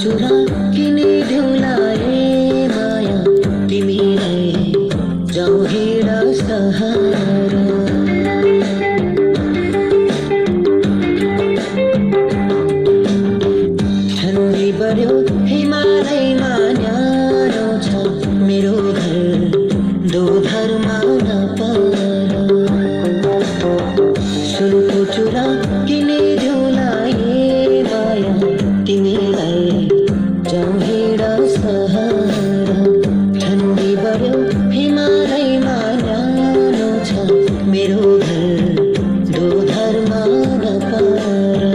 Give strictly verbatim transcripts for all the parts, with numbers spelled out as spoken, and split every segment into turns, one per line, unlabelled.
चुरा किनिदेऊला ए माया तिमीलाई जाऊ हिँड सहारा। ठन्डी बढ्यो हिमालयमा न्यानो छ मेरो घर दोधरमा नपर। सुनको चुरा किनिदेऊला ए माया तिमीलाई जाऊ हिँड सहारा। ठन्डी बढ्यो हिमालयमा न्यानो छ मेरो घर दोधरमा नपर।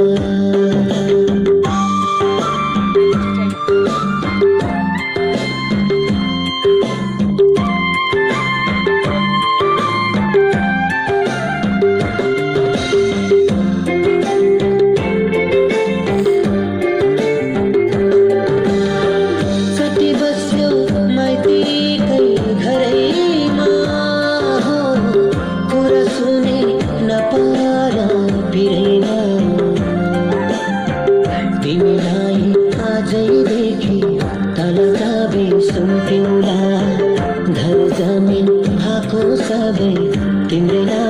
तिमीलाई आजैदेखि तल जाबे सुम्पिउँला घर जमिन भएको सबै तिम्रै